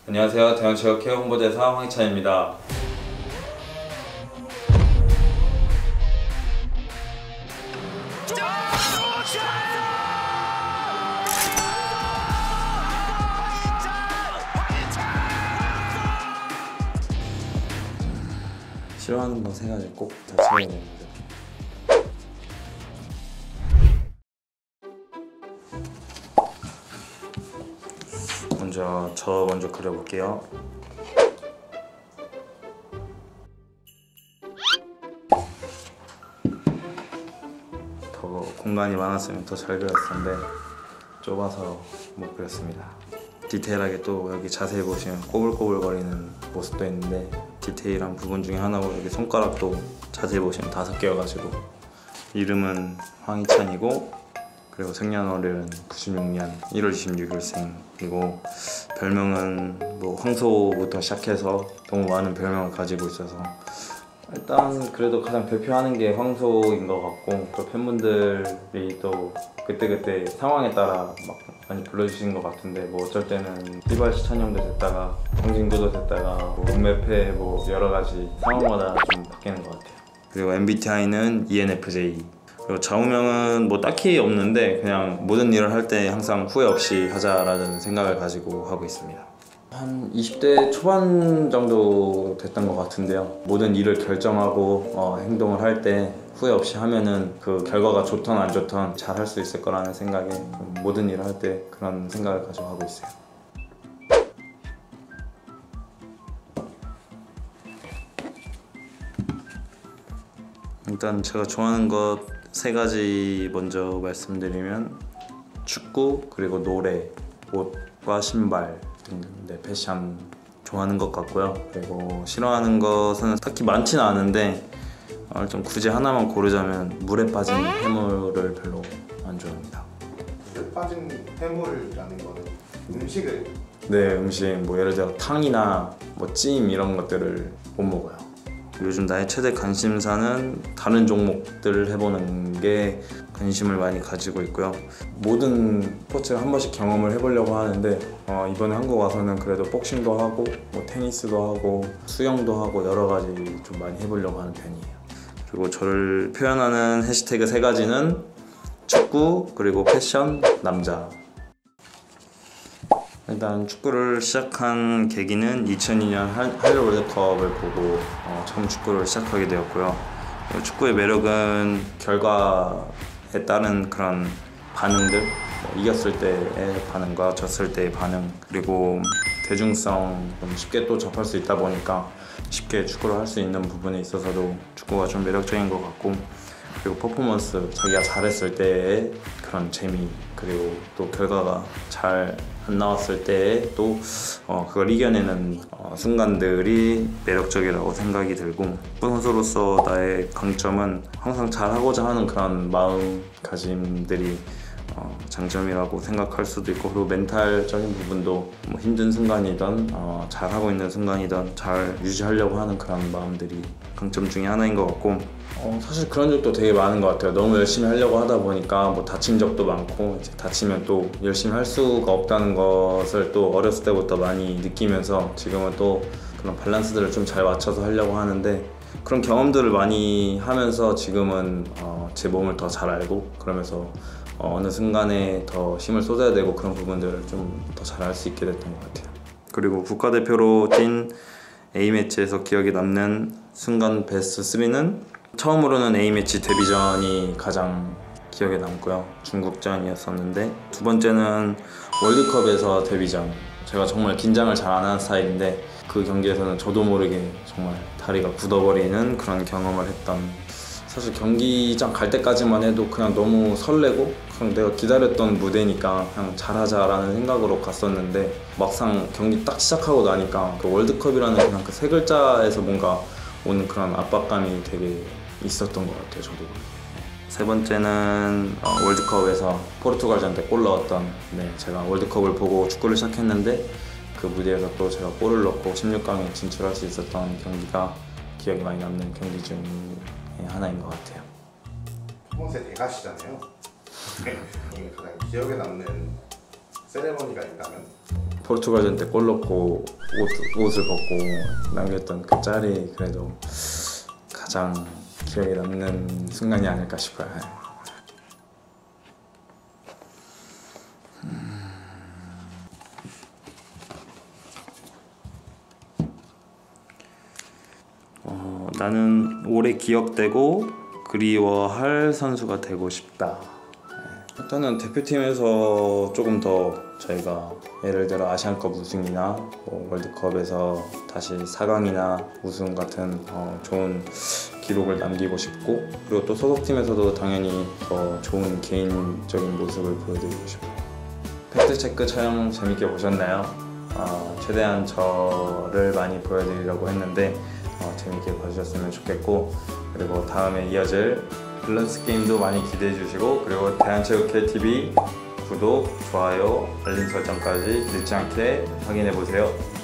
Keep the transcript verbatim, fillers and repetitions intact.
안녕하세요. 대형체육 케어 홍보대사 황희찬입니다. 싫어하는 거 세 가지 꼭 다 채워야 됩니다. 먼저 저 먼저 그려볼게요. 더 공간이 많았으면 더 잘 그렸을 텐데 좁아서 못 그렸습니다. 디테일하게 또 여기 자세히 보시면 꼬불꼬불거리는 모습도 있는데 디테일한 부분 중에 하나고 여기 손가락도 자세히 보시면 다섯 개여가지고 이름은 황희찬이고 그리고 생년월일은 구십육 년 일월 이십육일생이고 별명은 뭐 황소부터 시작해서 너무 많은 별명을 가지고 있어서 일단 그래도 가장 대표하는 게 황소인 것 같고 또 팬분들이 또 그때그때 상황에 따라 막 많이 불러주시는 것 같은데 뭐 어쩔 때는 휘발시 찬영도 됐다가 홍진구도 됐다가 뭐 음메페 뭐 여러 가지 상황마다 좀 바뀌는 것 같아요. 그리고 엠비티아이는 이엔에프제이 그리고 좌우명은 뭐 딱히 없는데 그냥 모든 일을 할 때 항상 후회 없이 하자라는 생각을 가지고 하고 있습니다. 한 이십 대 초반 정도 됐던 것 같은데요. 모든 일을 결정하고 어, 행동을 할 때 후회 없이 하면은 그 결과가 좋든 안 좋든 잘 할 수 있을 거라는 생각에 모든 일을 할 때 그런 생각을 가지고 하고 있어요. 일단 제가 좋아하는 것 세 가지 먼저 말씀드리면 축구, 그리고 노래, 옷과 신발 네, 패션 좋아하는 것 같고요. 그리고 싫어하는 것은 딱히 많지는 않은데 어, 좀 굳이 하나만 고르자면 물에 빠진 해물을 별로 안 좋아합니다. 물에 빠진 해물이라는 거는 음식을? 네, 음식 뭐 예를 들어 탕이나 뭐 찜 이런 것들을 못 먹어요. 요즘 나의 최대 관심사는 다른 종목들을 해보는 게 관심을 많이 가지고 있고요. 모든 스포츠를 한 번씩 경험을 해보려고 하는데 어, 이번에 한국 와서는 그래도 복싱도 하고 뭐 테니스도 하고 수영도 하고 여러 가지 좀 많이 해보려고 하는 편이에요. 그리고 저를 표현하는 해시태그 세 가지는 축구, 그리고 패션, 남자. 일단 축구를 시작한 계기는 이천이 년 한일 월드컵을 보고 어, 처음 축구를 시작하게 되었고요. 축구의 매력은 결과에 따른 그런 반응들, 뭐 이겼을 때의 반응과 졌을 때의 반응, 그리고 대중성 좀 쉽게 또 접할 수 있다 보니까 쉽게 축구를 할 수 있는 부분에 있어서도 축구가 좀 매력적인 것 같고, 그리고 퍼포먼스, 자기가 잘했을 때의 그런 재미, 그리고 또 결과가 잘 안 나왔을 때에 또 어, 그걸 이겨내는 어, 순간들이 매력적이라고 생각이 들고, 선수로서 나의 강점은 항상 잘하고자 하는 그런 마음가짐들이 어, 장점이라고 생각할 수도 있고, 그리고 멘탈적인 부분도 뭐 힘든 순간이든 어, 잘하고 있는 순간이든 잘 유지하려고 하는 그런 마음들이 강점 중에 하나인 것 같고, 어, 사실 그런 적도 되게 많은 것 같아요. 너무 열심히 하려고 하다 보니까 뭐 다친 적도 많고, 이제 다치면 또 열심히 할 수가 없다는 것을 또 어렸을 때부터 많이 느끼면서 지금은 또 그런 밸런스들을 좀 잘 맞춰서 하려고 하는데, 그런 경험들을 많이 하면서 지금은 어, 제 몸을 더 잘 알고, 그러면서 어, 어느 순간에 더 힘을 쏟아야 되고 그런 부분들을 좀 더 잘할 수 있게 됐던 것 같아요. 그리고 국가대표로 뛴 A매치에서 기억에 남는 순간 베스트 삼는 처음으로는 A매치 데뷔전이 가장 기억에 남고요. 중국전이었었는데, 두 번째는 월드컵에서 데뷔전. 제가 정말 긴장을 잘 안 하는 스타일인데 그 경기에서는 저도 모르게 정말 다리가 굳어버리는 그런 경험을 했던, 사실 경기장 갈 때까지만 해도 그냥 너무 설레고 그냥 내가 기다렸던 무대니까 그냥 잘하자라는 생각으로 갔었는데, 막상 경기 딱 시작하고 나니까 그 월드컵이라는 그냥 그 세 글자에서 뭔가 오는 그런 압박감이 되게 있었던 것 같아요, 저도. 세 번째는 어, 월드컵에서 포르투갈전 때 골 넣었던, 네, 제가 월드컵을 보고 축구를 시작했는데 그 무대에서 또 제가 골을 넣고 십육 강에 진출할 수 있었던 경기가 기억에 많이 남는 경기 중에 하나인 것 같아요. 포먼스의 대가시잖아요. 가장 기억에 남는 세레머니가 있다면? 포르투갈전 때 골 넣고 옷, 옷을 벗고 남겼던 그 짤이 그래도 가장 기억에 남는 순간이 아닐까 싶어요. 어, 나는 오래 기억되고 그리워할 선수가 되고 싶다. 일단은 대표팀에서 조금 더 저희가 예를 들어 아시안컵 우승이나 뭐 월드컵에서 다시 사 강이나 우승 같은 어, 좋은 기록을 남기고 싶고, 그리고 또 소속팀에서도 당연히 더 좋은 개인적인 모습을 보여드리고 싶어요. 팩트체크 촬영 재밌게 보셨나요? 어, 최대한 저를 많이 보여드리려고 했는데 어, 재밌게 봐주셨으면 좋겠고, 그리고 다음에 이어질 밸런스 게임도 많이 기대해 주시고, 그리고 대한체육회 티비 구독, 좋아요, 알림 설정까지 늦지 않게 확인해 보세요.